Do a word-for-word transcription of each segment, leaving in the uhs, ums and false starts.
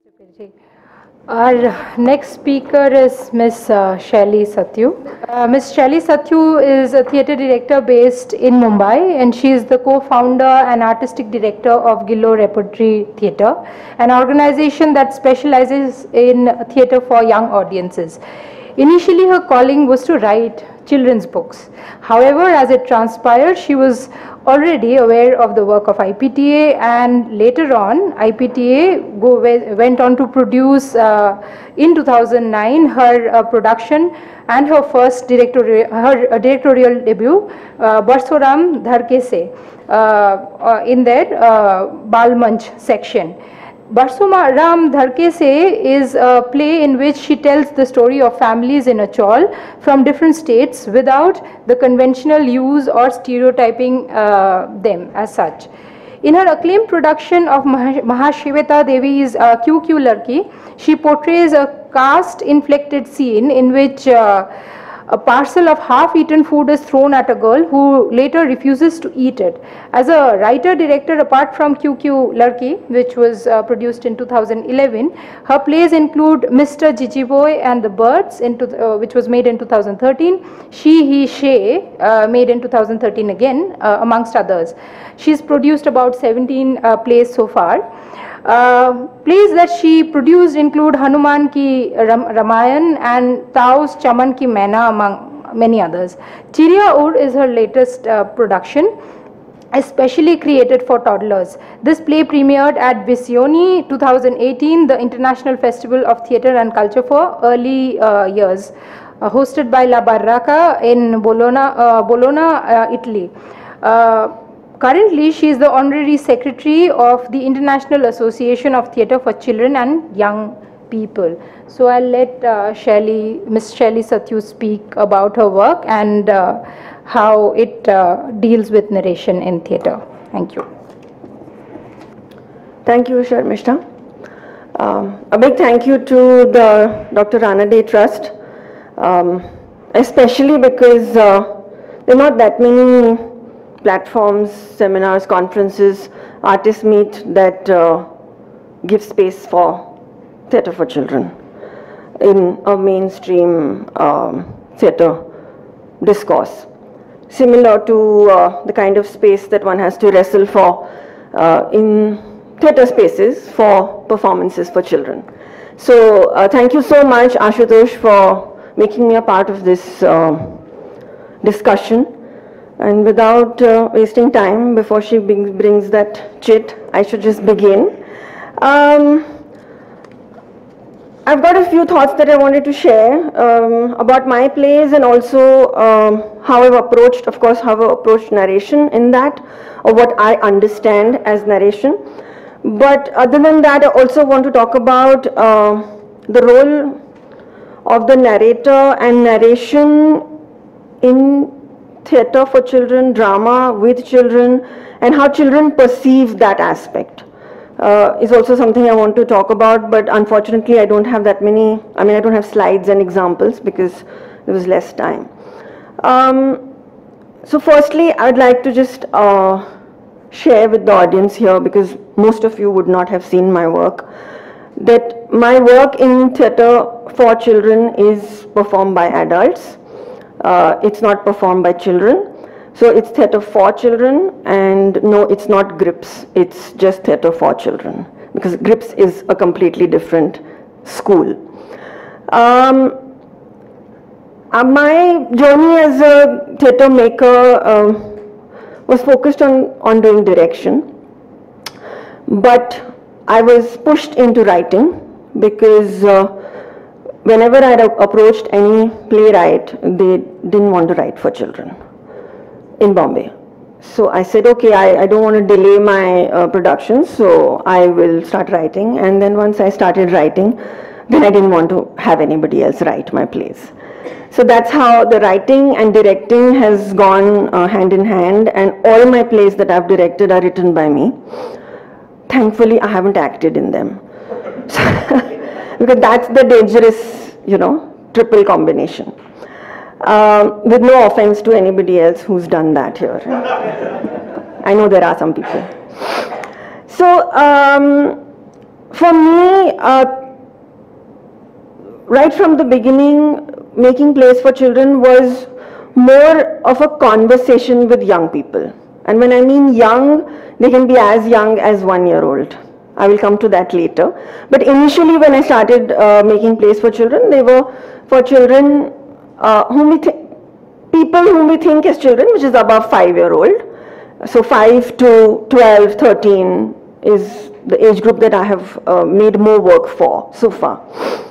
Supirji. Our next speaker is Miss Uh, Shaili Satyu. Uh, Miss Shaili Satyu is a theatre director based in Mumbai, and she is the co-founder and artistic director of Gillo Repertory Theatre, an organization that specializes in theatre for young audiences. Initially, her calling was to write children's books. However, as it transpired, she was already aware of the work of I P T A, and later on, I P T A go, went on to produce uh, in two thousand nine her uh, production and her first directorial, her uh, directorial debut, uh, Barsoram Dharke Se, uh, uh, in their uh, Bal Manch section. Barsoram Dharke Se is a play in which she tells the story of families in a chawl from different states without the conventional use or stereotyping uh, them as such. In her acclaimed production of Mahashweta Devi's uh, Q Q Larki, she portrays a caste-inflected scene in which uh, a parcel of half-eaten food is thrown at a girl who later refuses to eat it. As a writer-director, apart from Q Q Larki, which was uh, produced in two thousand eleven, her plays include Mister Jijiboy and the Birds, into, uh, which was made in two thousand thirteen, She, He, She, uh, made in two thousand thirteen again, uh, amongst others. She's produced about seventeen uh, plays so far. Uh, plays that she produced include Hanuman Ki Ram Ramayan and Tao's Chaman Ki Maina, among many others. Chiriya Ud is her latest uh, production, especially created for toddlers. This play premiered at Visioni two thousand eighteen, the International Festival of Theatre and Culture for early uh, years, uh, hosted by La Barraca in Bologna, uh, Bologna uh, Italy. Uh, Currently, she is the Honorary Secretary of the International Association of Theatre for Children and Young People. So I'll let uh, Shaili, Miss Shaili Satyu speak about her work and uh, how it uh, deals with narration in theatre. Thank you. Thank you, Sharmishta. Um, a big thank you to the Doctor Ranade Trust, um, especially because uh, there are not that many platforms, seminars, conferences, artist meet that uh, give space for theatre for children in a mainstream um, theatre discourse. Similar to uh, the kind of space that one has to wrestle for uh, in theatre spaces for performances for children. So uh, thank you so much, Ashutosh, for making me a part of this uh, discussion. And without uh, wasting time, before she brings that chit, I should just begin. Um, I've got a few thoughts that I wanted to share um, about my plays, and also um, how I've approached, of course, how I've approached narration in that, or what I understand as narration. But other than that, I also want to talk about uh, the role of the narrator and narration in theatre for children, drama with children, and how children perceive that aspect uh, is also something I want to talk about, but unfortunately I don't have that many, I mean I don't have slides and examples because there was less time. Um, so firstly, I'd like to just uh, share with the audience here, because most of you would not have seen my work, that my work in theatre for children is performed by adults. Uh, it's not performed by children. So it's theatre for children, and no, it's not Grips, it's just theatre for children, because Grips is a completely different school. Um, uh, my journey as a theatre maker um, was focused on, on doing direction, but I was pushed into writing because uh, whenever I approached any playwright, they didn't want to write for children in Bombay. So I said, okay, I, I don't want to delay my uh, production, so I will start writing. And then once I started writing, then I didn't want to have anybody else write my plays. So that's how the writing and directing has gone uh, hand in hand, and all my plays that I've directed are written by me. Thankfully, I haven't acted in them. Because that's the dangerous, you know, triple combination. Um, with no offense to anybody else who's done that here. I know there are some people. So, um, for me, uh, right from the beginning, making plays for children was more of a conversation with young people. And when I mean young, they can be as young as one year old. I will come to that later. But initially when I started uh, making plays for children, they were for children uh, whom we think, people whom we think as children, which is above five year old. So five to twelve, thirteen is the age group that I have uh, made more work for so far.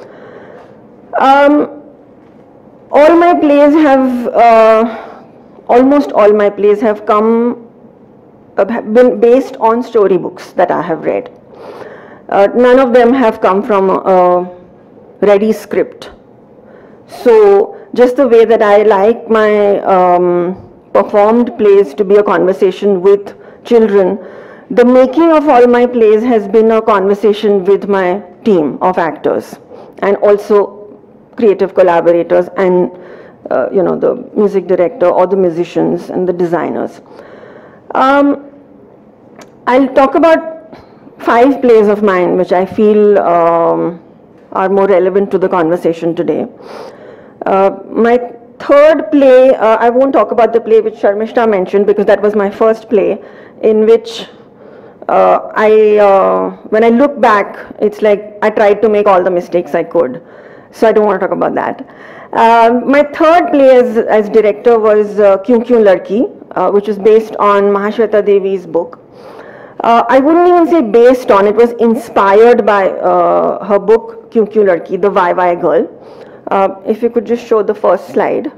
Um, all my plays have, uh, almost all my plays have come, uh, have been based on storybooks that I have read. Uh, none of them have come from a ready script. So just the way that I like my um, performed plays to be a conversation with children, the making of all my plays has been a conversation with my team of actors and also creative collaborators and uh, you know, the music director or the musicians and the designers. Um, I'll talk about five plays of mine which I feel um, are more relevant to the conversation today. Uh, my third play, uh, I won't talk about the play which Sharmishta mentioned because that was my first play in which uh, I, uh, when I look back, it's like I tried to make all the mistakes I could. So I don't want to talk about that. Uh, my third play as, as director was uh, Kyun Kyun Ladki, uh, which is based on Mahashweta Devi's book. Uh, I wouldn't even say based on, it was inspired by uh, her book Kyun Kyun Ladki, The Why Why Girl. Uh, if you could just show the first slide.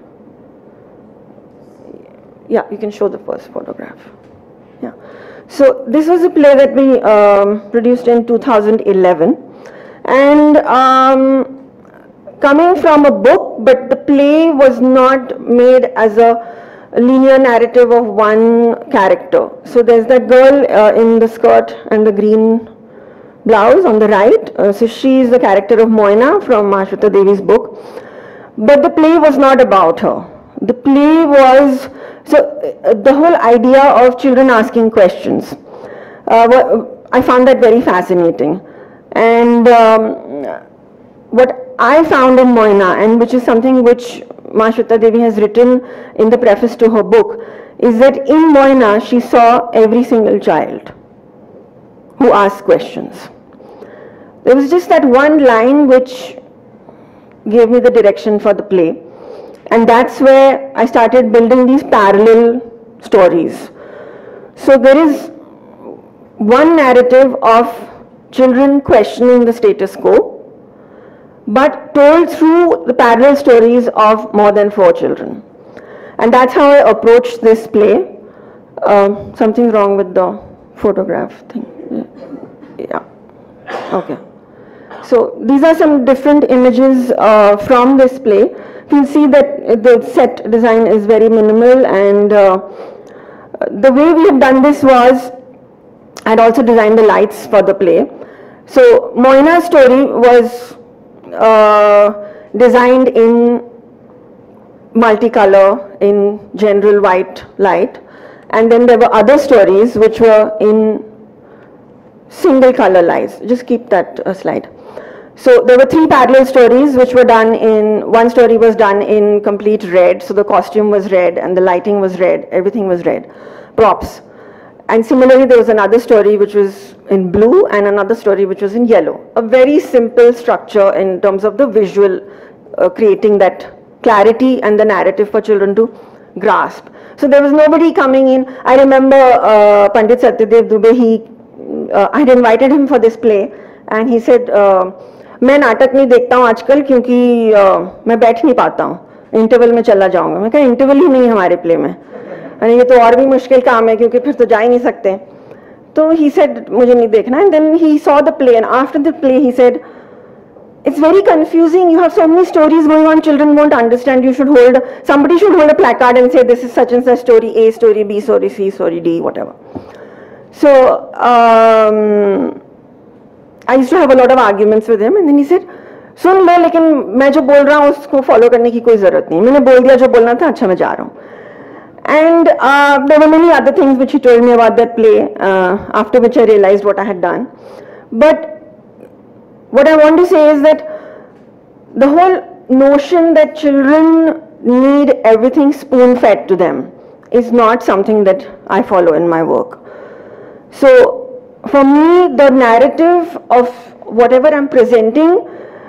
Yeah, you can show the first photograph. Yeah. So this was a play that we um, produced in two thousand eleven. And um, coming from a book, but the play was not made as a linear narrative of one character. So there's that girl uh, in the skirt and the green blouse on the right. Uh, so she is the character of Moina from Mahashweta Devi's book. But the play was not about her. The play was, so uh, the whole idea of children asking questions. Uh, I found that very fascinating. And um, what I found in Moina, and which is something which Mahashweta Devi has written in the preface to her book, is that in Moina she saw every single child who asked questions. There was just that one line which gave me the direction for the play, and that's where I started building these parallel stories. So there is one narrative of children questioning the status quo, but told through the parallel stories of more than four children. And that's how I approached this play. Uh, something wrong with the photograph thing. Yeah. Okay. So these are some different images uh, from this play. You'll see that the set design is very minimal, and uh, the way we have done this was, I'd also designed the lights for the play. So Moina's story was uh, designed in multicolor, in general white light, and then there were other stories which were in single color lights. Just keep that uh, slide. So there were three parallel stories which were done in, one story was done in complete red, so the costume was red and the lighting was red, everything was red, props. And similarly there was another story which was in blue and another story which was in yellow. A very simple structure in terms of the visual, uh, creating that clarity and the narrative for children to grasp. So there was nobody coming in. I remember uh, Pandit Satyadev Dubey, he, uh, I had invited him for this play, and he said, uh, मैं नाटक नहीं देखता हूँ आजकल क्योंकि uh, मैं बैठ नहीं पाता हूँ, इंटरवल में चला जाऊँगा. मैं कहा इंटरवल ही नहीं है हमारे प्ले में, अरे ये तो और भी मुश्किल काम है क्योंकि फिर तो जा ही नहीं सकते. तो he said मुझे नहीं देखना, and then he saw the play, and after the play he said, it's very confusing, you have so many stories going on, children won't understand, you should hold, somebody should hold a placard and say this is such and such story, A story, B story, C story, D, whatever. So um, I used to have a lot of arguments with him, and then he said, सुन लो लेकिन मैं जो बोल रहा हूँ उसको follow करने की कोई जरूरत नहीं, मैंने बोल दिया जो बोलना था, अच्छा मैं जा रहा हूँ. And uh, there were many other things which he told me about that play, uh, after which I realized what I had done. But what I want to say is that the whole notion that children need everything spoon-fed to them is not something that I follow in my work. So for me, the narrative of whatever I'm presenting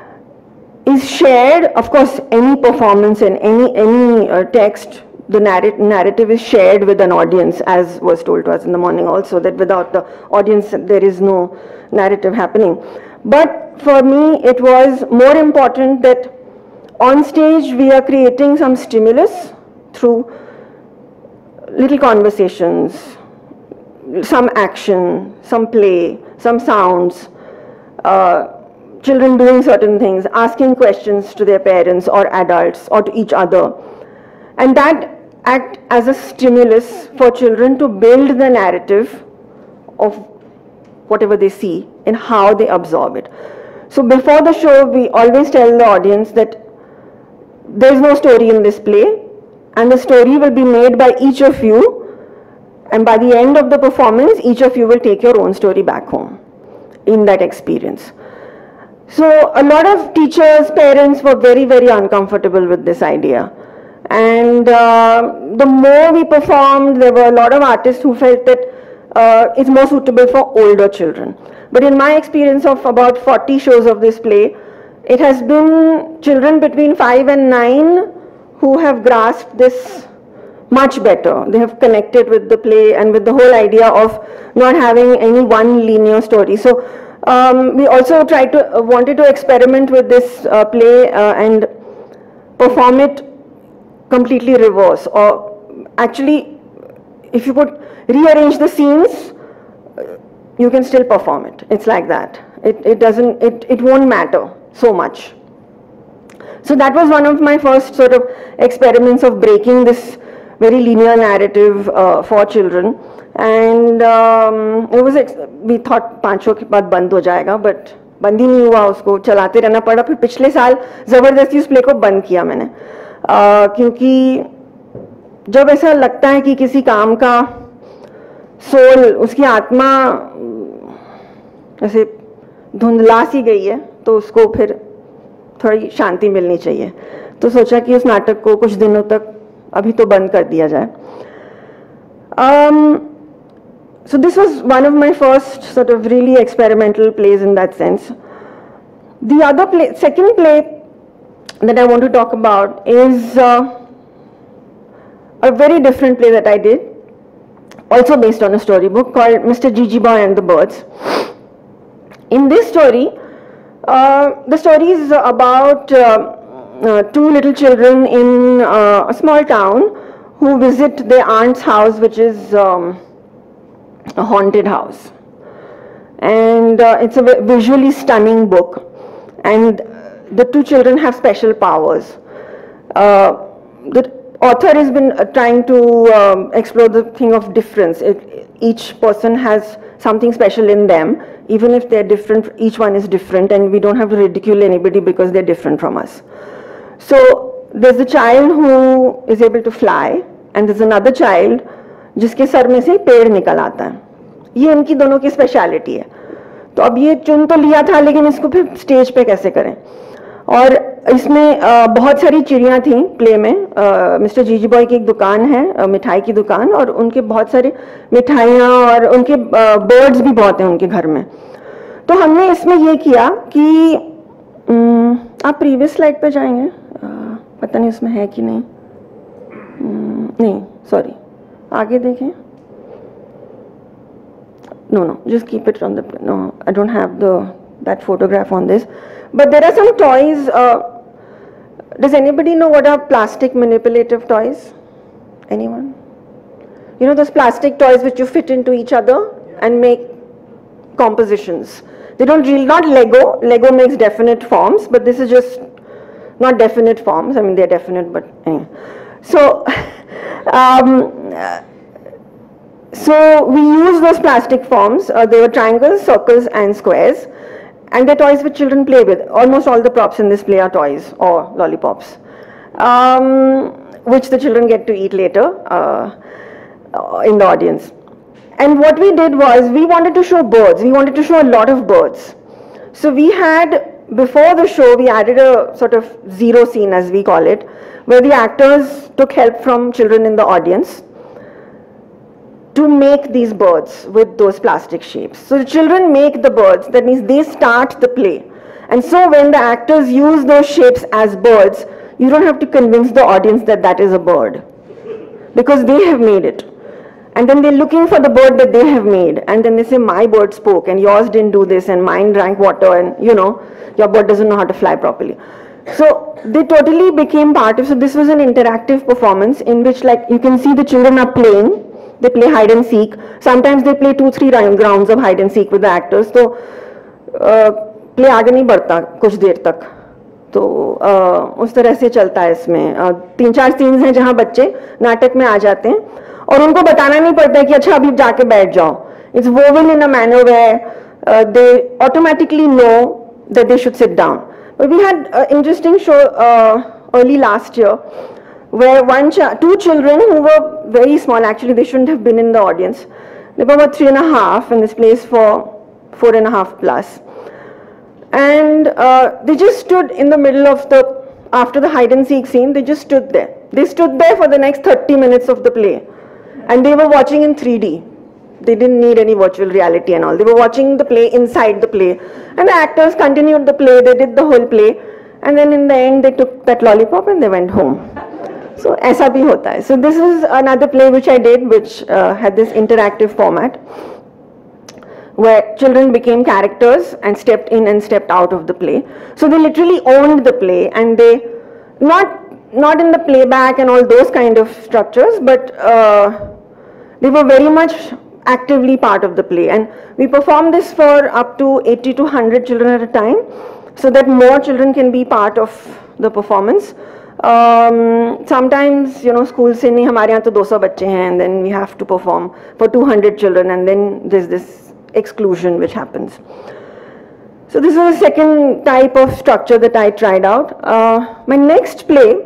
is shared. Of course, any performance and any, any uh, text, the narrat narrative is shared with an audience, as was told to us in the morning also, that without the audience there is no narrative happening. But for me, it was more important that on stage we are creating some stimulus through little conversations, some action, some play, some sounds, uh, children doing certain things, asking questions to their parents or adults or to each other. And that act as a stimulus for children to build the narrative of whatever they see and how they absorb it. So before the show, we always tell the audience that there is no story in this play, and the story will be made by each of you, and by the end of the performance, each of you will take your own story back home in that experience. So a lot of teachers, parents were very, very uncomfortable with this idea. And uh, the more we performed, there were a lot of artists who felt that uh, it's more suitable for older children. But in my experience of about forty shows of this play, it has been children between five and nine who have grasped this much better. They have connected with the play and with the whole idea of not having any one linear story. So um, we also tried to, uh, wanted to experiment with this uh, play uh, and perform it completely reverse, or actually if you could rearrange the scenes, you can still perform it. It's like that. It, it doesn't, it, it won't matter so much. So that was one of my first sort of experiments of breaking this very linear narrative uh, for children. And um, it was, we thought पांचों के बाद बंद हो जाएगा, but बंद ही नहीं हुआ, उसको चलाते रहना पड़ा. फिर पिछले साल जबरदस्ती उस प्ले को बंद किया मैंने, uh, क्योंकि जब ऐसा लगता है कि किसी काम का सोल, उसकी आत्मा ऐसे धुंधला सी गई है, तो उसको फिर थोड़ी शांति मिलनी चाहिए. तो सोचा कि उस नाटक को कुछ दिनों तक अभी तो बंद कर दिया जाए. um, so this was one of my first sort of really experimental plays in that sense. The other play, second play that I want to talk about is uh, a very different play that I did, also based on a storybook, called Mister Gigi Boy and the Birds. In this story, uh, the story is about uh, uh, two little children in uh, a small town who visit their aunt's house, which is um, a haunted house. And uh, it's a visually stunning book. And the two children have special powers. Uh, the author has been uh, trying to um, explore the thing of difference. It, each person has something special in them, even if they're different, each one is different, and we don't have to ridicule anybody because they're different from us. So there's a child who is able to fly, and there's another child जिसके सर में से पेड़ निकल आता है. ये इनकी दोनों की स्पेशलिटी है. तो अब ये चुन तो लिया था, लेकिन इसको फिर स्टेज पे कैसे करें. और इसमें आ, बहुत सारी चिड़ियाँ थी प्ले में. मिस्टर जीजी बॉय की एक दुकान है, मिठाई की दुकान, और उनके बहुत सारे मिठाइयाँ और उनके बर्ड्स भी बहुत हैं उनके घर में. तो हमने इसमें ये किया कि उम, आप प्रीवियस स्लाइड पे जाएंगे, आ, पता नहीं उसमें है कि नहीं. उम, नहीं, सॉरी, आगे देखें. No, no, just keep it on the, no, I don't have the, that photograph on this. But there are some toys. Uh, does anybody know what are plastic manipulative toys? Anyone? You know those plastic toys which you fit into each other and make compositions. They don't really, not Lego. Lego makes definite forms, but this is just not definite forms. I mean, they're definite, but anyway. So, um, so we use those plastic forms. Uh, they were triangles, circles, and squares. And they're toys which children play with. Almost all the props in this play are toys or lollipops, um, which the children get to eat later uh, in the audience. And what we did was, we wanted to show birds. We wanted to show a lot of birds. So we had, before the show, we added a sort of zero scene, as we call it, where the actors took help from children in the audience to make these birds with those plastic shapes. So the children make the birds, that means they start the play. And so when the actors use those shapes as birds, you don't have to convince the audience that that is a bird, because they have made it. And then they're looking for the bird that they have made, and then they say, my bird spoke, and yours didn't do this, and mine drank water, and you know, your bird doesn't know how to fly properly. So they totally became part of, so this was an interactive performance in which, like, you can see the children are playing, they play hide and seek. Sometimes they play two, three rounds of hide and seek with the actors. So uh, play आगे नहीं बढ़ता कुछ देर तक, तो uh, उस तरह से चलता है इसमें. uh, तीन चार सीन्स हैं जहाँ बच्चे नाटक में आ जाते हैं और उनको बताना नहीं पड़ता है कि अच्छा अभी जाके बैठ जाओ. It's woven in a manner where uh, they automatically know that they should sit down. But we had an interesting show uh, early last year where one ch two children who were very small, actually they shouldn't have been in the audience. They were about three and a half, and this plays for four and a half plus. And uh, they just stood in the middle of the, after the hide and seek scene, they just stood there. They stood there for the next thirty minutes of the play. And they were watching in three D. They didn't need any virtual reality and all. They were watching the play inside the play. And the actors continued the play, they did the whole play. And then in the end, they took that lollipop and they went home. So, aisa bhi hota hai. So, this is another play which I did, which uh, had this interactive format, where children became characters and stepped in and stepped out of the play. So, they literally owned the play, and they, not, not in the playback and all those kind of structures, but uh, they were very much actively part of the play. And we performed this for up to eighty to one hundred children at a time, so that more children can be part of the performance. Um, sometimes, you know, school se nahi, hamare yahan to two hundred bacche hain, and then we have to perform for two hundred children, and then there's this exclusion which happens. So this is the second type of structure that I tried out. Uh, my next play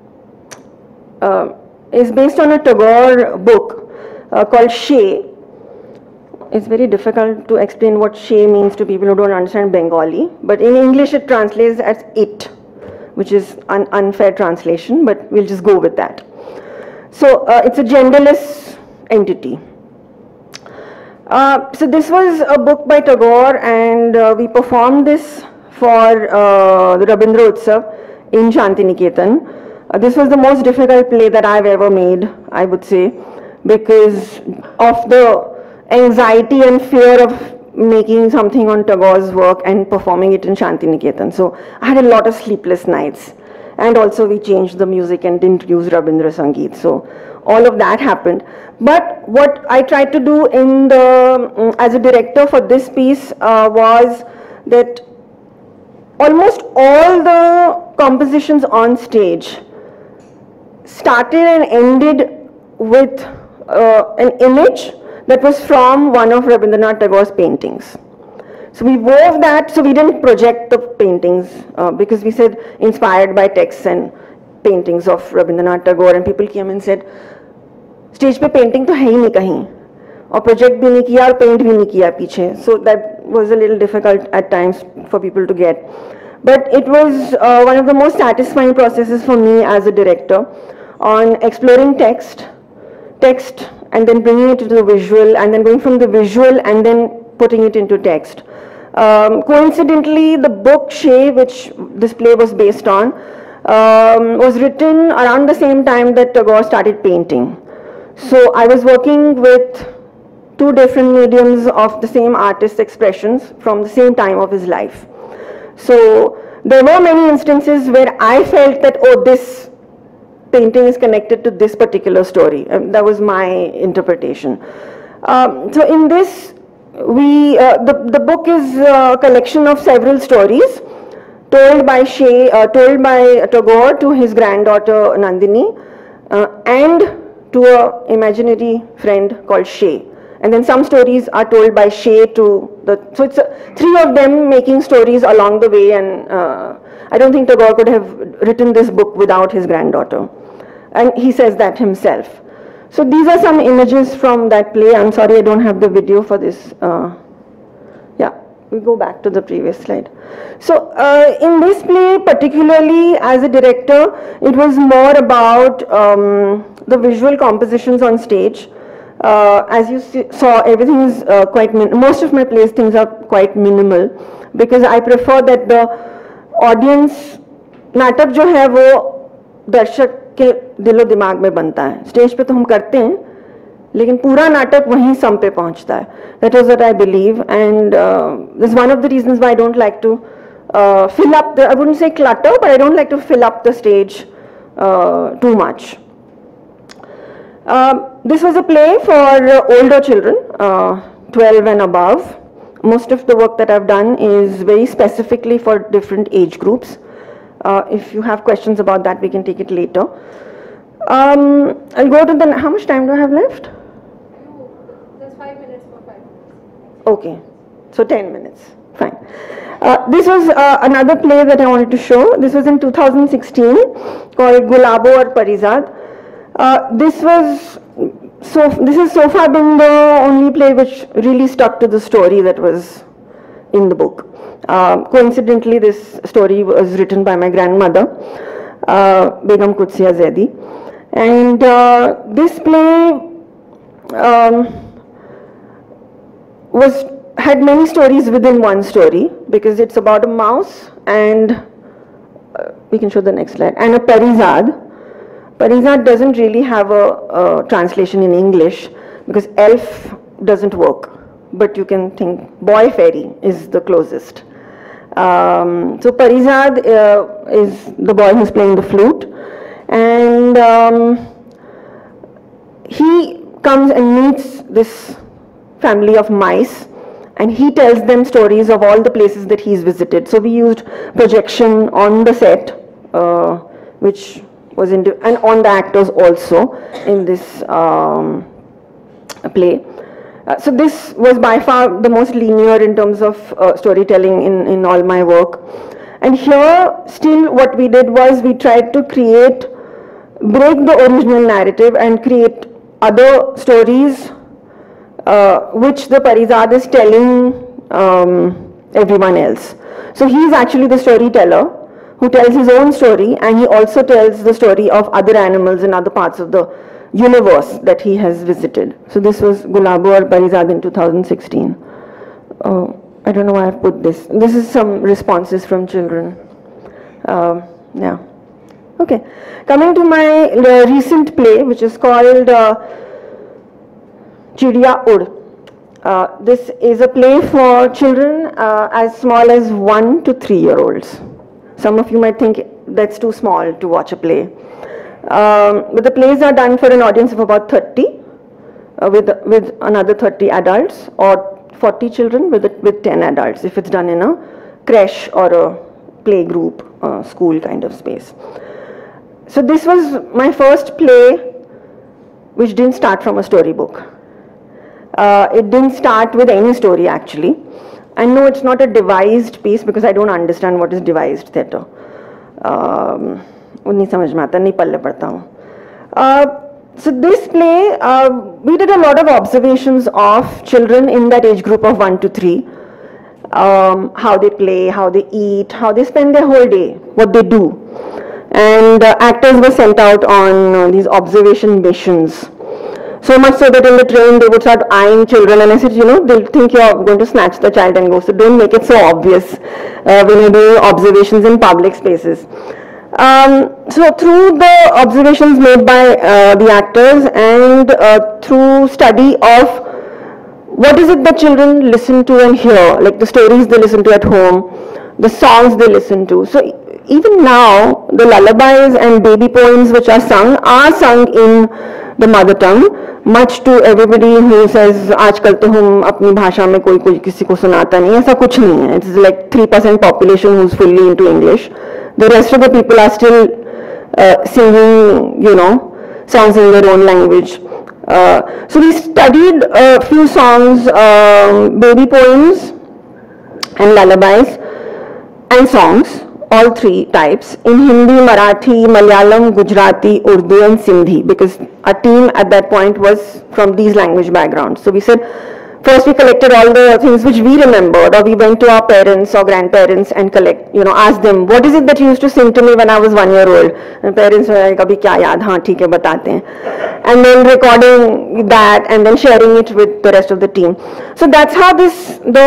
uh, is based on a Tagore book uh, called She. It's very difficult to explain what She means to people who don't understand Bengali, but in English it translates as it, which is an unfair translation, but we'll just go with that. So uh, it's a genderless entity. Uh, so this was a book by Tagore, and uh, we performed this for uh, the Rabindra Utsav in Shantiniketan. Uh, this was the most difficult play that I've ever made, I would say, because of the anxiety and fear of making something on Tagore's work and performing it in Shantiniketan. So I had a lot of sleepless nights, and also we changed the music and didn't use Rabindra Sangeet. So all of that happened. But what I tried to do in the, um, as a director for this piece uh, was that almost all the compositions on stage started and ended with uh, an image that was from one of Rabindranath Tagore's paintings. So we wove that, so we didn't project the paintings uh, because we said inspired by texts and paintings of Rabindranath Tagore, and people came and said, stage pe painting to hai hi nahi kahin, aur project bhi nahi kiya aur paint bhi nahi kiya piche. So that was a little difficult at times for people to get. But it was uh, one of the most satisfying processes for me as a director on exploring text, text and then bringing it into the visual, and then going from the visual and then putting it into text. Um, coincidentally, the book She, which this play was based on, um, was written around the same time that Tagore started painting. So I was working with two different mediums of the same artist's expressions from the same time of his life. So there were many instances where I felt that, oh, this painting is connected to this particular story. Um, that was my interpretation. Um, so in this, we uh, the, the book is a collection of several stories told by She, uh, told by Tagore to his granddaughter Nandini, uh, and to an imaginary friend called She. And then some stories are told by She to the, so it's a, three of them making stories along the way, and uh, I don't think Tagore could have written this book without his granddaughter. And he says that himself. So these are some images from that play. I'm sorry I don't have the video for this. Uh, yeah. we go back to the previous slide. So uh, in this play, particularly as a director, it was more about um, the visual compositions on stage. Uh, as you see, saw, everything is uh, quite, min most of my plays things are quite minimal, because I prefer that the audience, नाटक जो है वो दर्शक के दिलो दिमाग में बनता है. स्टेज पे तो हम करते हैं, लेकिन पूरा नाटक वहीं सम पे पहुंचता है. That is what I believe, and uh, this is one of the reasons why I don't like to uh, fill up the, I wouldn't say clutter, but I don't like to fill up the stage uh, too much. Uh, this was a play for uh, older children, uh, twelve and above. Most of the work that I've done is very specifically for different age groups. Uh, if you have questions about that, we can take it later. Um, I'll go to the, how much time do I have left? There's five minutes for five minutes. Okay, so ten minutes, fine. Uh, this was uh, another play that I wanted to show. This was in two thousand sixteen, called Gulabo Aur Parizad. Uh, this was, so this has so far been the only play which really stuck to the story that was in the book. Uh, coincidentally, this story was written by my grandmother, uh, Begum Qudsiya Zaidi. And uh, this play um, was had many stories within one story, because it's about a mouse and, uh, we can show the next slide, and a Parizad. Parizad doesn't really have a, a translation in English, because elf doesn't work, but you can think boy fairy is the closest. Um, so Parizad uh, is the boy who's playing the flute, and um, he comes and meets this family of mice, and he tells them stories of all the places that he's visited. So we used projection on the set, uh, which was in, and on the actors also in this um, play. Uh, so this was by far the most linear in terms of uh, storytelling in, in all my work. And here still what we did was we tried to create, break the original narrative and create other stories uh, which the Parizad is telling um, everyone else. So he is actually the storyteller who tells his own story, and he also tells the story of other animals in other parts of the universe that he has visited. So this was Gulabo Aur Parizad in two thousand sixteen. Oh, I don't know why I've put this. This is some responses from children. Um, yeah. Okay. Coming to my uh, recent play, which is called uh, Chidiya Ud. Uh, this is a play for children uh, as small as one to three year olds. Some of you might think that's too small to watch a play. Um, but the plays are done for an audience of about thirty, uh, with, with another thirty adults, or forty children with, with ten adults, if it's done in a creche or a play group, uh, school kind of space. So this was my first play which didn't start from a storybook. Uh, it didn't start with any story actually. I know it's not a devised piece because I don't understand what is devised theatre. Um, uh, so this play, uh, we did a lot of observations of children in that age group of one to three. Um, how they play, how they eat, how they spend their whole day, what they do. And uh, actors were sent out on uh, these observation missions. So much so that in the train they would start eyeing children, and I said, you know, they'll think you're going to snatch the child and go, so don't make it so obvious uh, when you're doing observations in public spaces. Um, so through the observations made by uh, the actors and uh, through study of what is it that children listen to and hear, like the stories they listen to at home, the songs they listen to. So even now, the lullabies and baby poems which are sung are sung in the mother tongue, much to everybody who says, आजकल तो हम अपनी भाषा में कोई कोई किसी को सुनाता नहीं, ऐसा कुछ नहीं है. It's like three percent population who's fully into English. The rest of the people are still uh, singing, you know, songs in their own language. Uh, so we studied a few songs, uh, baby poems and lullabies and songs, all three types, in Hindi, Marathi, Malayalam, Gujarati, Urdu and Sindhi, because our team at that point was from these language backgrounds. So we said, First we collected all the things which we remembered, or we went to our parents or grandparents and collect, you know, asked them, what is it that you used to sing to me when I was one year old? And parents were like, abhi kya yaad, haan, theek hai, batate hain. And then recording that and then sharing it with the rest of the team. So that's how this, the,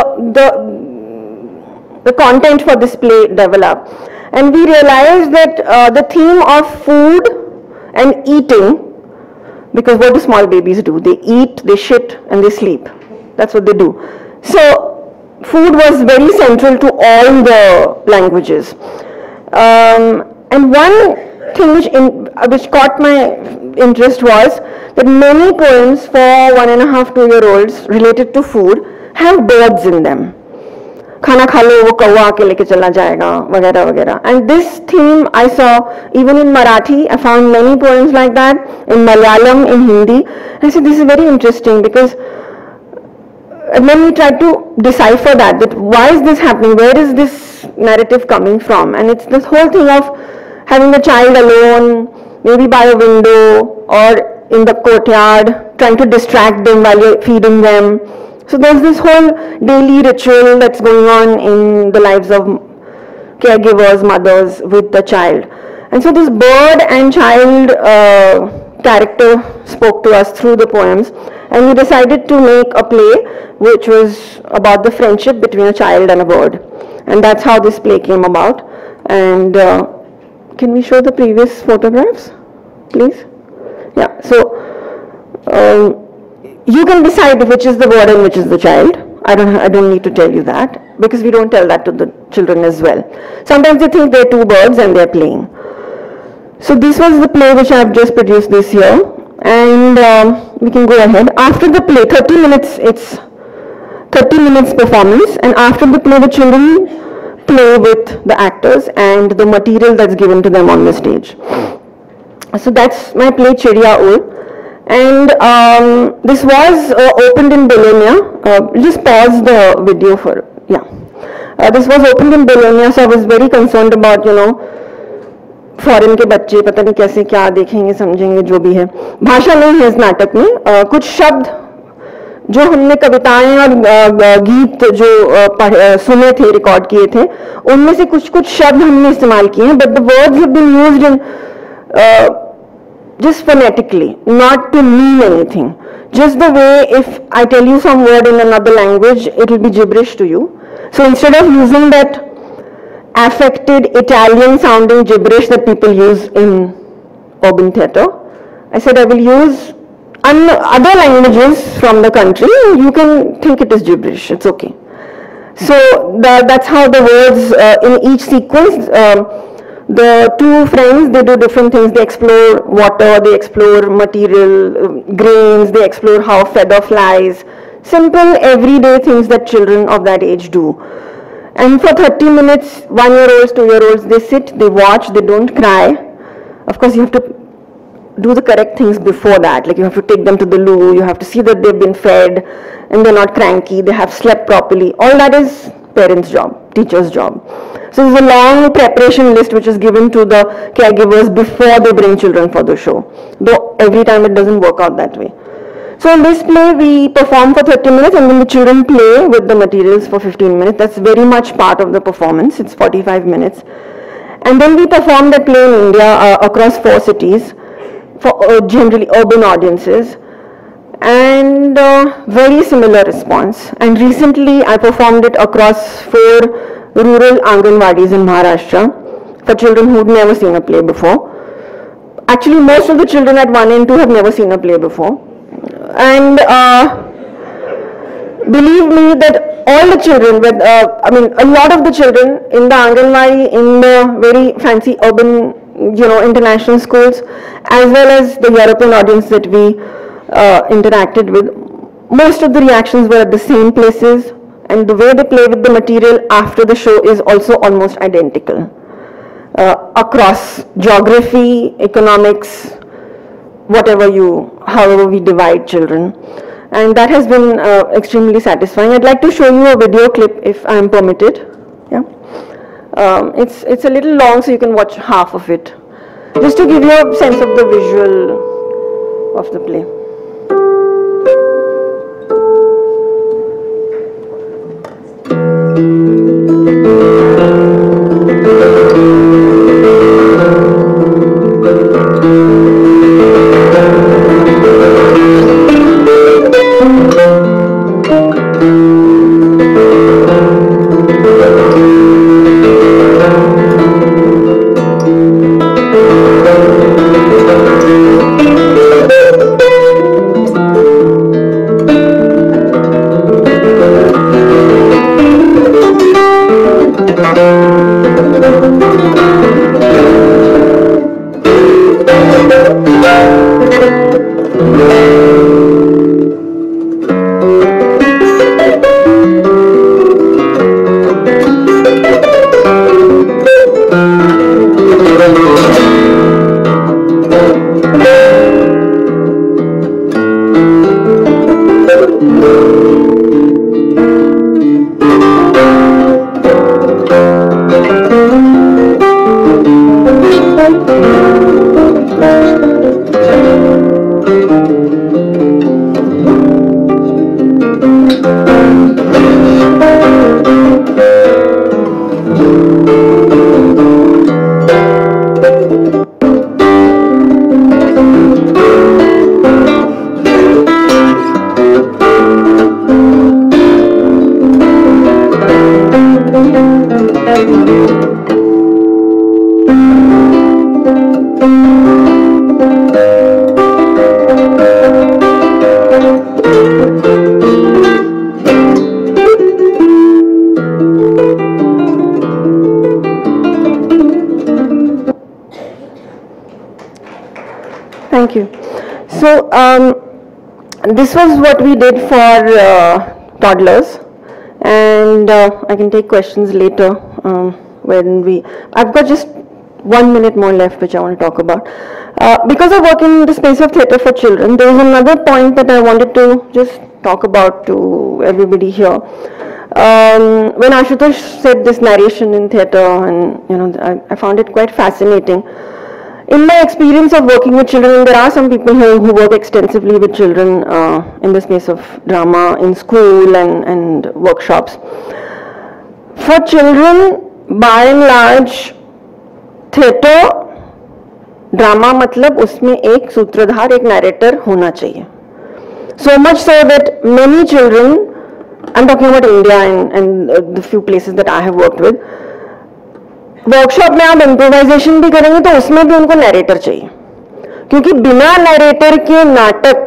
the, the content for this play developed. And we realized that uh, the theme of food and eating, because what do small babies do? They eat, they shit, and they sleep. That's what they do. So food was very central to all the languages. Um, and one thing which, in, which caught my interest was that many poems for one and a half, two year olds related to food have birds in them. Khana kha lo, wo kawa aake leke chala jayega, vagera vagera. And this theme I saw even in Marathi. I found many poems like that, in Malayalam, in Hindi. And I said, this is very interesting, because and then we tried to decipher that, that why is this happening, where is this narrative coming from? And it's this whole thing of having the child alone, maybe by a window or in the courtyard, trying to distract them while you're feeding them. So there's this whole daily ritual that's going on in the lives of caregivers, mothers with the child. And so this bird and child uh, character spoke to us through the poems. And we decided to make a play which was about the friendship between a child and a bird. And that's how this play came about. And uh, can we show the previous photographs, please? Yeah, so um, you can decide which is the bird and which is the child. I don't, I don't need to tell you that, because we don't tell that to the children as well. Sometimes they think they're two birds and they're playing. So this was the play which I've just produced this year. And um, we can go ahead. After the play, thirty minutes, it's thirty minutes performance, and after the play the children play with the actors and the material that's given to them on the stage. So that's my play Chidiya Ud. And um, this was uh, opened in Bologna. Uh, just pause the video for, yeah. Uh, this was opened in Bologna, so I was very concerned about, you know, foreign के बच्चे पता नहीं कैसे क्या देखेंगे समझेंगे, जो भी है. भाषा नहीं है इस नाटक में. uh, कुछ शब्द जो हमने कविताएं और uh, गीत जो uh, सुने थे, रिकॉर्ड किए थे, उनमें से कुछ कुछ शब्द हमने इस्तेमाल किए हैं. But the words have been used in just phonetically, not to mean anything. Just the way if I tell you some word in another language, it will be gibberish to you. So instead of using that affected Italian sounding gibberish that people use in urban theatre, I said I will use other languages from the country. You can think it is gibberish, it's okay. So the, that's how the words uh, in each sequence, uh, the two friends, they do different things. They explore water, they explore material, uh, grains, they explore how feather flies. Simple everyday things that children of that age do. And for thirty minutes, one-year-olds, two-year-olds, they sit, they watch, they don't cry. Of course, you have to do the correct things before that. Like you have to take them to the loo, you have to see that they've been fed and they're not cranky, they have slept properly. All that is parents' job, teachers' job. So there's a long preparation list which is given to the caregivers before they bring children for the show. Though every time it doesn't work out that way. So in this play, we perform for thirty minutes and then the children play with the materials for fifteen minutes. That's very much part of the performance. It's forty-five minutes. And then we perform the play in India uh, across four cities for uh, generally urban audiences. And uh, very similar response. And recently I performed it across four rural Anganwadis in Maharashtra for children who'd never seen a play before. Actually, most of the children at one and two have never seen a play before. And uh, believe me that all the children, with, uh, I mean a lot of the children in the Anganwadi, in the very fancy urban, you know, international schools, as well as the European audience that we uh, interacted with, most of the reactions were at the same places, and the way they play with the material after the show is also almost identical uh, across geography, economics, whatever you, however we divide children. And that has been uh, extremely satisfying. I'd like to show you a video clip if I'm permitted. Yeah, um, it's, it's a little long, so you can watch half of it, just to give you a sense of the visual of the play. Thank you. So um, this was what we did for uh, toddlers, and uh, I can take questions later um, when we, I've got just one minute more left which I want to talk about. Uh, because I work in the space of theatre for children, there is another point that I wanted to just talk about to everybody here. Um, when Ashutosh said this narration in theatre, and you know, I, I found it quite fascinating. In my experience of working with children, and there are some people here who work extensively with children uh, in the space of drama in school and, and workshops. For children, by and large, theatre, drama मतलब उसमें एक सूत्रधार, एक narrator होना चाहिए. So much so that many children, I'm talking about India and, and uh, the few places that I have worked with, workshop में आप improvisation भी करेंगे तो उसमें भी उनको नैरेटर चाहिए, क्योंकि बिना नैरेटर के नाटक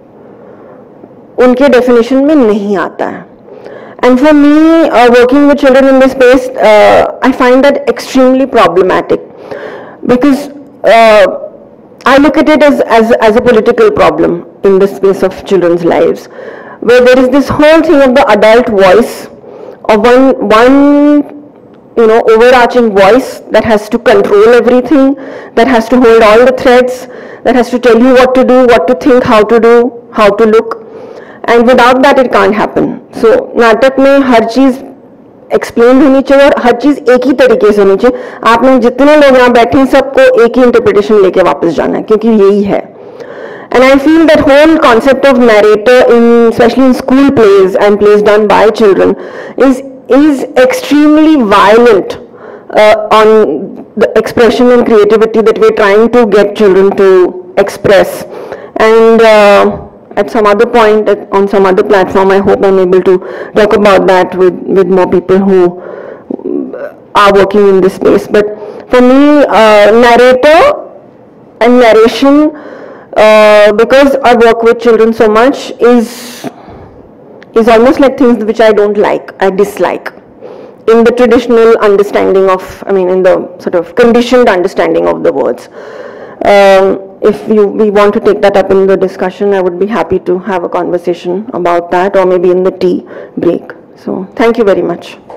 उनके डेफिनेशन में नहीं आता है. And for me working with children in this space I find that extremely problematic, because I look at it as, as, as a political problem in the space of children's lives, where there is this whole thing of the adult voice, of one, one you know, overarching voice that has to control everything, that has to hold all the threads, that has to tell you what to do, what to think, how to do, how to look, and without that it can't happen. So नाटक में हर चीज explain होनी चाहिए और हर चीज एक ही तरीके से होनी चाहिए. आपने जितने लोग यहाँ बैठे हैं सबको एक ही इंटरप्रिटेशन लेके वापस जाना है, क्योंकि यही है. And I feel that whole concept of narrator, in, especially in school plays and plays done by children, is is extremely violent uh, on the expression and creativity that we're trying to get children to express. And uh, at some other point, at, on some other platform, I hope I'm able to talk about that with, with more people who are working in this space. But for me, uh, narrator and narration, uh, because I work with children so much, is is almost like things which I don't like, I dislike, in the traditional understanding of, I mean, in the sort of conditioned understanding of the words. Um, if you, we want to take that up in the discussion, I would be happy to have a conversation about that, or maybe in the tea break. So, thank you very much.